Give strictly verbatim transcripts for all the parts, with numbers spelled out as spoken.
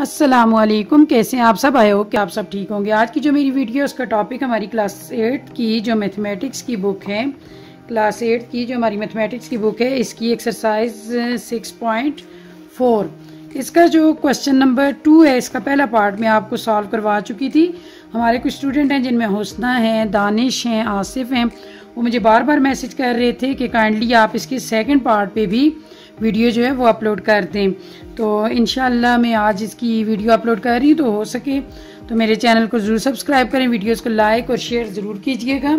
अस्सलामुअलैकुम, कैसे हैं आप सब? आए हो कि आप सब ठीक होंगे। आज की जो मेरी वीडियो है उसका टॉपिक हमारी क्लास एट की जो मैथमेटिक्स की बुक है, क्लास एट की जो हमारी मैथमेटिक्स की बुक है, इसकी एक्सरसाइज सिक्स पॉइंट फोर, इसका जो क्वेश्चन नंबर टू है, इसका पहला पार्ट मैं आपको सॉल्व करवा चुकी थी। हमारे कुछ स्टूडेंट हैं जिनमें हुस्ना हैं, दानिश हैं, आसिफ हैं, वो मुझे बार बार मैसेज कर रहे थे कि काइंडली आप इसके सेकंड पार्ट पे भी वीडियो जो है वो अपलोड कर दें। तो इंशाल्लाह मैं आज इसकी वीडियो अपलोड कर रही हूँ, तो हो सके तो मेरे चैनल को ज़रूर सब्सक्राइब करें, वीडियोस को लाइक और शेयर ज़रूर कीजिएगा।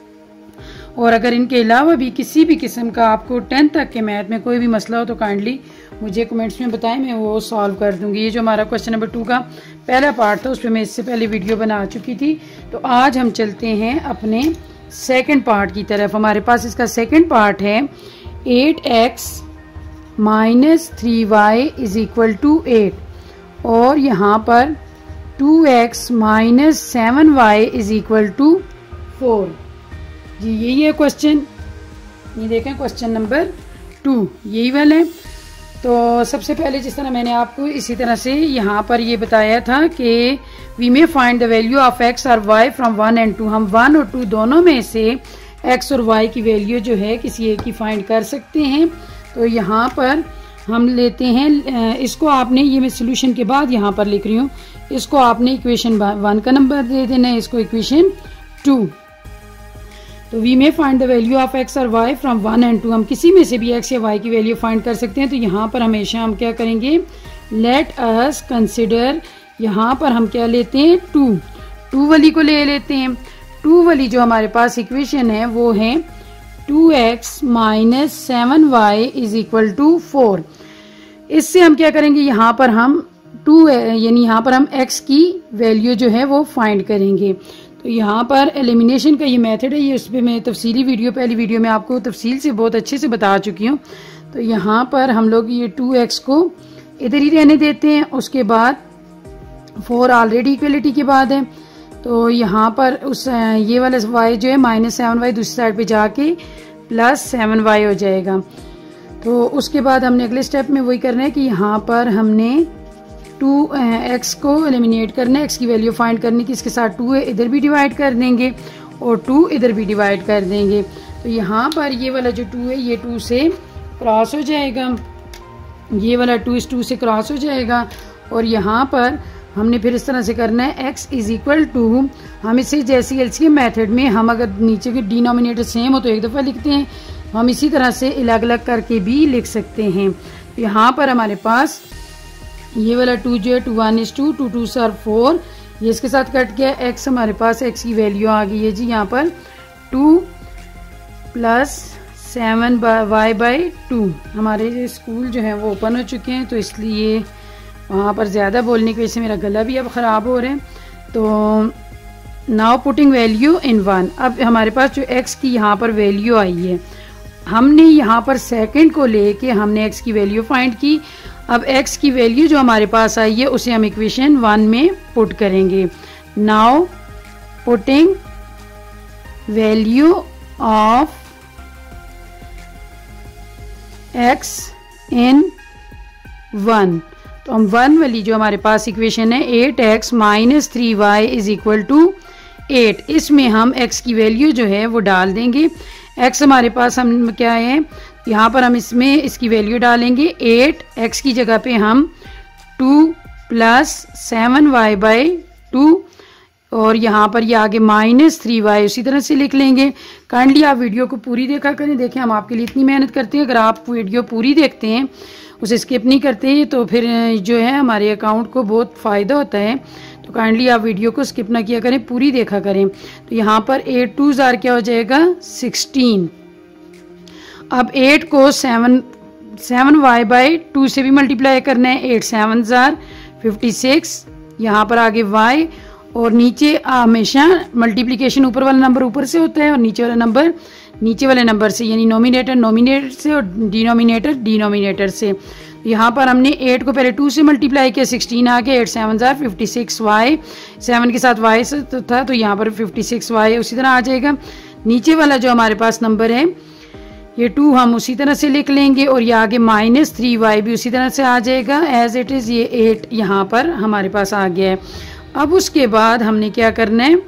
और अगर इनके अलावा भी किसी भी किस्म का आपको टेंथ तक के मैथ में कोई भी मसला हो तो काइंडली मुझे कमेंट्स में बताएं, मैं वो सॉल्व कर दूंगी। ये जो हमारा क्वेश्चन नंबर टू का पहला पार्ट था उस पर मैं इससे पहले वीडियो बना चुकी थी। तो आज हम चलते हैं अपने सेकेंड पार्ट की तरफ। हमारे पास इसका सेकेंड पार्ट है eight x minus three y is equal to eight, और यहाँ पर two x minus seven y is equal to four. जी यही है क्वेश्चन, ये देखें क्वेश्चन नंबर टू यही वाला है। तो सबसे पहले जिस तरह मैंने आपको इसी तरह से यहाँ पर ये बताया था कि we may find the value of x और y from one and two, हम वन और टू दोनों में से एक्स और वाई की वैल्यू जो है किसी एक की फाइंड कर सकते हैं। तो यहाँ पर हम लेते हैं इसको, आपने ये मैं सोल्यूशन के बाद यहाँ पर लिख रही हूँ, इसको आपने इक्वेशन वन का नंबर दे देना है, इसको इक्वेशन टू। तो we may find the value of x और y from one and two, हम किसी में से भी एक्स या वाई की वैल्यू फाइंड कर सकते हैं। तो यहाँ पर हमेशा हम क्या करेंगे, लेट अस कंसिडर, यहाँ पर हम क्या लेते हैं, टू टू वाली को ले लेते हैं। टू वाली जो हमारे पास इक्वेशन है वो है two x minus seven y is equal to four. इससे हम क्या करेंगे, यहाँ पर हम टू यानी यहाँ पर हम x की वैल्यू जो है वो फाइंड करेंगे। तो यहाँ पर एलिमिनेशन का ये मेथड है, ये उस पर मैं तफसीली वीडियो पहली वीडियो में आपको तफसील से बहुत अच्छे से बता चुकी हूँ। तो यहाँ पर हम लोग ये टू एक्स को इधर ही रहने देते हैं, उसके बाद फोर ऑलरेडी इक्वलिटी के बाद है। तो यहाँ पर उस ये वाला y जो है माइनस सेवन वाई दूसरी साइड पे जाके प्लस सेवन वाई हो जाएगा। तो उसके बाद हमने अगले स्टेप में वही करना है कि यहाँ पर हमने टू एक्स को एलिमिनेट करना है, एक्स की वैल्यू फाइंड करने की, इसके साथ टू इधर भी डिवाइड कर देंगे और टू इधर भी डिवाइड कर देंगे। तो यहाँ पर ये वाला जो टू है ये टू से क्रॉस हो जाएगा, ये वाला टू इस टू से क्रॉस हो जाएगा। और यहाँ पर हमने फिर इस तरह से करना है x इज इक्वल टू, हम इसे जैसे एलसीएम मेथड में हम अगर नीचे के डिनोमिनेटर सेम हो तो एक दफ़ा लिखते हैं, हम इसी तरह से अलग अलग करके भी लिख सकते हैं। यहाँ पर हमारे पास ये वाला टू जो है two one is two, two two सर फोर, ये इसके साथ कट गया। x हमारे पास x की वैल्यू आ गई है जी यहाँ पर two plus seven y by two. हमारे जो स्कूल जो है वो ओपन हो चुके हैं, तो इसलिए वहाँ पर ज़्यादा बोलने की वजह से मेरा गला भी अब ख़राब हो रहा है। तो now putting value in one, अब हमारे पास जो x की यहाँ पर वैल्यू आई है, हमने यहाँ पर सेकंड को लेके हमने x की वैल्यू फाइंड की। अब x की वैल्यू जो हमारे पास आई है उसे हम इक्वेशन वन में पुट करेंगे। Now putting value of x in one, तो हम वन वाली जो हमारे पास इक्वेशन है eight x minus three y is equal to eight, इसमें हम x की वैल्यू जो है वो डाल देंगे। x हमारे पास हम क्या है, यहाँ पर हम इसमें इसकी वैल्यू डालेंगे एट, x की जगह पे हम two plus seven y by two, और यहाँ पर ये आगे माइनस थ्री वाई उसी तरह से लिख लेंगे। काइंडली आप वीडियो को पूरी देखा करें, देखें हम आपके लिए इतनी मेहनत करते हैं, अगर आप वीडियो पूरी देखते हैं उसे स्किप नहीं करते तो फिर जो है हमारे अकाउंट को बहुत फ़ायदा होता है। तो काइंडली आप वीडियो को स्किप ना किया करें, पूरी देखा करें। तो यहाँ पर एट टू ज़ार क्या हो जाएगा, सिक्सटीन। अब एट को seven seven y by two से भी मल्टीप्लाई करना है, एट सेवन ज़ार फिफ्टी सिक्स, यहाँ पर आगे वाई, और नीचे हमेशा मल्टीप्लिकेशन ऊपर वाला नंबर ऊपर से होता है और नीचे वाला नंबर नीचे वाले नंबर से, यानी नोमिनेटर नोमिनेटर से और डिनोमिनेटर डिनोमिनेटर से। यहाँ पर हमने एट को पहले टू से मल्टीप्लाई किया, सिक्सटीन आ गया, एट सेवन जार फिफ्टी सिक्स वाई, सेवन के साथ वाई से तो था, तो यहाँ पर फिफ्टी सिक्स वाई उसी तरह आ जाएगा। नीचे वाला जो हमारे पास नंबर है ये टू हम उसी तरह से लिख लेंगे और ये आगे माइनस थ्री वाई भी उसी तरह से आ जाएगा एज इट इज़। ये एट यहाँ पर हमारे पास आ गया है। अब उसके बाद हमने क्या करना है,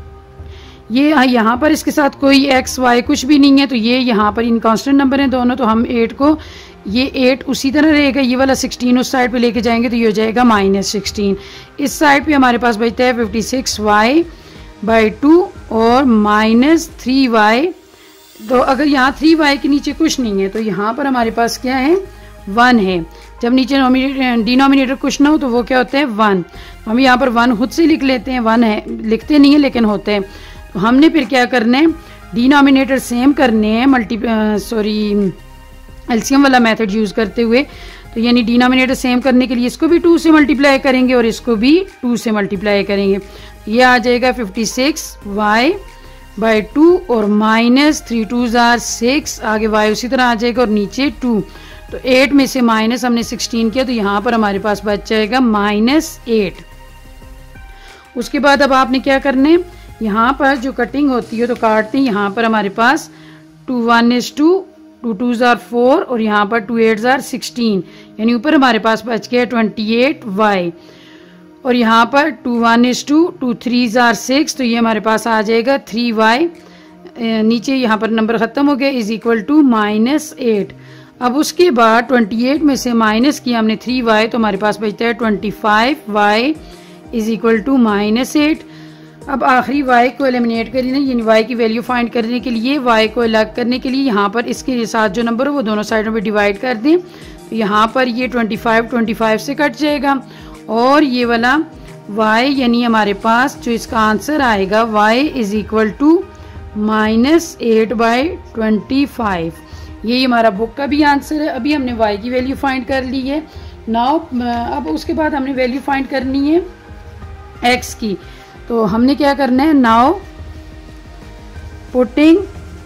ये यहाँ पर इसके साथ कोई एक्स वाई कुछ भी नहीं है, तो ये यहाँ पर इन कांस्टेंट नंबर हैं दोनों, तो हम एट को, ये एट उसी तरह रहेगा, ये वाला सिक्सटीन उस साइड पे लेके जाएंगे तो ये हो जाएगा माइनस सिक्सटीन। इस साइड पे हमारे पास बचता है fifty six y by two और माइनस थ्री वाई। तो अगर यहाँ थ्री वाई के नीचे कुछ नहीं है तो यहाँ पर हमारे पास क्या है, वन है। जब नीचे डिनोमिनेटर कुछ ना हो तो वो क्या होता है, वन। तो हम यहाँ पर वन खुद से लिख लेते हैं, वन है, लिखते नहीं है लेकिन होते हैं। तो हमने फिर क्या करना है, डिनोमिनेटर सेम करने हैं मल्टी सॉरी एलसीएम वाला मेथड यूज़ करते हुए। तो यानी डिनोमिनेटर सेम करने के लिए इसको भी टू से मल्टीप्लाई करेंगे और इसको भी टू से मल्टीप्लाई करेंगे। ये आ जाएगा fifty six y by two और माइनस थ्री टू जार सिक्स, आगे वाई उसी तरह आ जाएगा और नीचे टू। तो एट में से माइनस हमने सिक्सटीन किया तो यहाँ पर हमारे पास बच जाएगा माइनस एट। उसके बाद अब आपने क्या करना है, यहाँ पर जो कटिंग होती है तो काटते हैं, यहाँ पर हमारे पास two one is two, two two जार फोर और यहाँ पर टू एट जार सिक्सटीन, यानी ऊपर हमारे पास बच गया ट्वेंटी एट वाई और यहाँ पर two one is two, two three जार सिक्स, तो ये हमारे पास आ जाएगा थ्री वाई। नीचे यहाँ पर नंबर ख़त्म हो गया, is equal to minus eight. अब उसके बाद ट्वेंटी एट में से माइनस किया हमने थ्री वाई तो हमारे पास बचता है twenty five y is equal to minus eight. अब आखिरी y को एलिमिनेट करना, यानी y की वैल्यू फाइंड करने के लिए, y को अलग करने के लिए यहाँ पर इसके साथ जो नंबर हो वो दोनों साइडों में डिवाइड कर दें। तो यहाँ पर ये ट्वेंटी फाइव ट्वेंटी फाइव से कट जाएगा और ये वाला y यानी हमारे पास जो इसका आंसर आएगा y is equal to minus eight by twenty five. यही हमारा बुक का भी आंसर है। अभी हमने y की वैल्यू फाइंड कर ली है। नाउ अब उसके बाद हमने वैल्यू फाइंड करनी है x की। तो हमने क्या करना है, now putting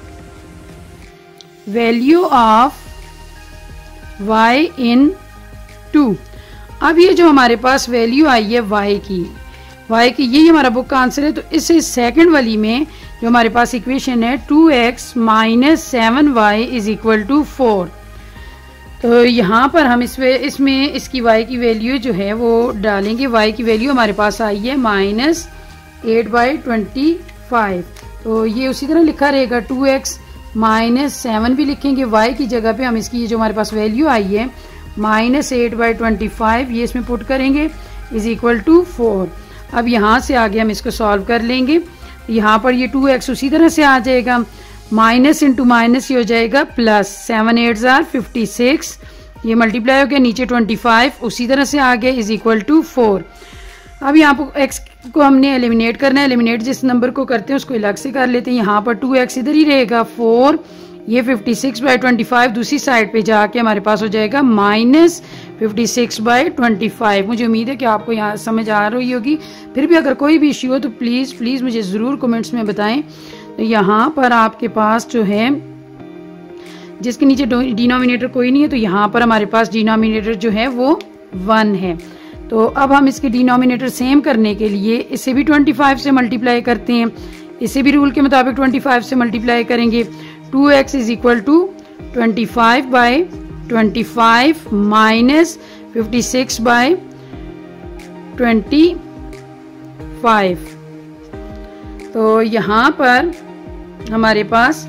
value of y in two. अब ये जो हमारे पास वैल्यू आई है y की, y की यही हमारा बुक का आंसर है। तो इससे सेकंड वाली में जो हमारे पास इक्वेशन है two x minus seven y is equal to four, तो यहाँ पर हम इसमें इसमें इसकी y की वैल्यू जो है वो डालेंगे। y की वैल्यू हमारे पास आई है minus eight by twenty five, तो ये उसी तरह लिखा रहेगा टू एक्स माइनस सेवन भी लिखेंगे। y की जगह पे हम इसकी ये जो हमारे पास वैल्यू आई है minus eight by twenty five ये इसमें पुट करेंगे इज इक्वल टू फोर। अब यहाँ से आगे हम इसको सॉल्व कर लेंगे। यहाँ पर ये टू एक्स उसी तरह से आ जाएगा, माइनस इंटू माइनस ये हो जाएगा प्लस, सेवन एट जार फिफ्टी सिक्स, ये मल्टीप्लाई हो गया, नीचे ट्वेंटी फाइव उसी तरह से आ गया इज इक्वल टू फोर। अब यहाँ पर x को हमने एलिमिनेट करना है। एलिमिनेट जिस नंबर को करते हैं उसको अलग से कर लेते हैं। यहाँ पर टू एक्स इधर ही रहेगा, फोर, ये fifty six by twenty five दूसरी साइड पे जाके हमारे पास हो जाएगा minus fifty six by twenty five. मुझे उम्मीद है कि आपको यहाँ समझ आ रही होगी। फिर भी अगर कोई भी इश्यू हो तो प्लीज़ प्लीज़ मुझे ज़रूर कमेंट्स में बताएं। तो यहाँ पर आपके पास जो है जिसके नीचे डिनोमिनेटर कोई नहीं है तो यहाँ पर हमारे पास डिनोमिनेटर जो है वो वन है। तो अब हम इसके डिनोमिनेटर सेम करने के लिए इसे भी ट्वेंटी फाइव से मल्टीप्लाई करते हैं। इसे भी रूल के मुताबिक ट्वेंटी फाइव से मल्टीप्लाई करेंगे। Two x is equal to twenty five by twenty five minus fifty six by twenty five. तो यहाँ पर हमारे पास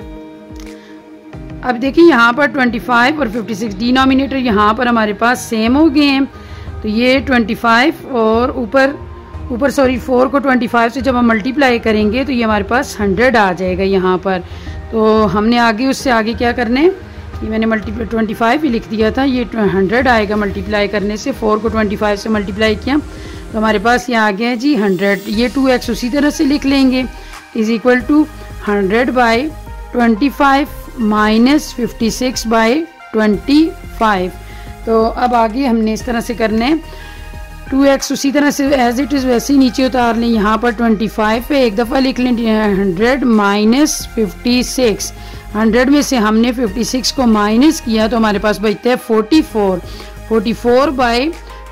अब देखिए यहाँ पर ट्वेंटी फाइव और फिफ्टी सिक्स डिनोमिनेटर यहाँ पर हमारे पास सेम हो गए हैं। तो ये ट्वेंटी फाइव और ऊपर ऊपर सॉरी फोर को ट्वेंटी फाइव से जब हम मल्टीप्लाई करेंगे तो ये हमारे पास हंड्रेड आ जाएगा यहाँ पर। तो हमने आगे उससे आगे क्या करने, ये मैंने मल्टीप्लाई ट्वेंटी फाइव ही लिख दिया था, ये हंड्रेड आएगा मल्टीप्लाई करने से। फोर को ट्वेंटी फाइव से मल्टीप्लाई किया तो हमारे पास ये आ गया जी हंड्रेड। ये टू एक्स उसी तरह से लिख लेंगे is equal to hundred by twenty five minus fifty six by twenty five. तो अब आगे हमने इस तरह से करने, टू एक्स उसी तरह से एज इट इज़ वैसे ही नीचे उतार लें। यहाँ पर ट्वेंटी फाइव पे एक दफ़ा लिख लें hundred minus fifty six. Hundred में से हमने फिफ्टी सिक्स को माइनस किया तो हमारे पास बचता है forty four. Forty four by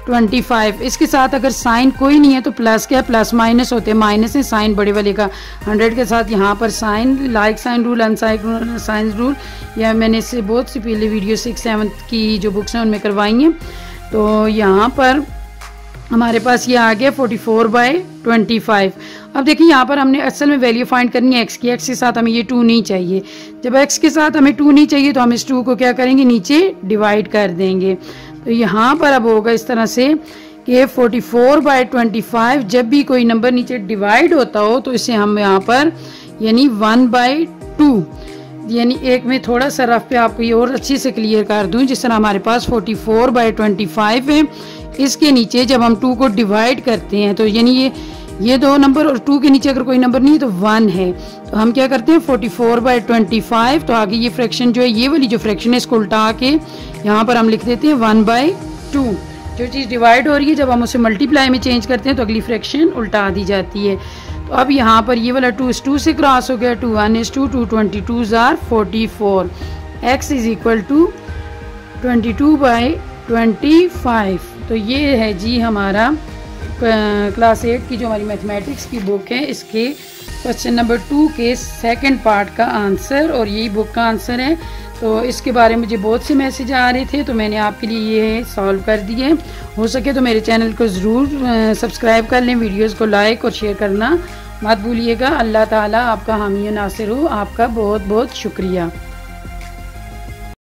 twenty five. इसके साथ अगर साइन कोई नहीं है तो प्लस क्या है, प्लस माइनस होते हैं, माइनस है साइन बड़े वाले का। हंड्रेड के साथ यहाँ पर sine, like sine rule, unsign sine rule, या मैंने इससे बहुत सी पहले वीडियो सिक्स सेवन्थ की जो बुक्स हैं उनमें करवाई हैं। तो यहाँ पर हमारे पास ये आ गया forty four by twenty five. अब देखिए यहाँ पर हमने असल में वैल्यू फाइंड करनी है एक्स की। एक्स के साथ हमें ये टू नहीं चाहिए। जब एक्स के साथ हमें टू नहीं चाहिए तो हम इस टू को क्या करेंगे, नीचे डिवाइड कर देंगे। तो यहाँ पर अब होगा इस तरह से कि forty four by twenty five, जब भी कोई नंबर नीचे डिवाइड होता हो तो इसे हम यहाँ पर यानी वन बाई टू, यानी एक में थोड़ा सा रफ पे आपको ये और अच्छी से क्लियर कर दूं। जिस तरह हमारे पास forty four by twenty five है, इसके नीचे जब हम टू को डिवाइड करते हैं तो यानी ये ये दो नंबर और टू के नीचे अगर कोई नंबर नहीं है तो वन है, तो हम क्या करते हैं forty four by twenty five. तो आगे ये फ्रैक्शन जो है, ये वाली जो फ्रैक्शन है इसको उल्टा के यहाँ पर हम लिख देते हैं वन बाई टू। जो चीज़ डिवाइड हो रही है जब हम उसे मल्टीप्लाई में चेंज करते हैं तो अगली फ्रैक्शन उल्टा दी जाती है। तो अब यहाँ पर ये वाला टू इस टू से क्रॉस हो गया, two one is two, two twenty two जार forty four, x is equal to twenty two by twenty five. तो ये है जी हमारा क्लास एट की जो हमारी मैथमेटिक्स की बुक है, इसके क्वेश्चन नंबर टू के सेकंड पार्ट का आंसर, और यही बुक का आंसर है। तो इसके बारे में मुझे बहुत से मैसेज आ रहे थे तो मैंने आपके लिए ये सॉल्व कर दिए। हो सके तो मेरे चैनल को ज़रूर सब्सक्राइब कर लें, वीडियोस को लाइक और शेयर करना मत भूलिएगा। अल्लाह ताला आपका हामी नासिर हो। आपका बहुत बहुत शुक्रिया।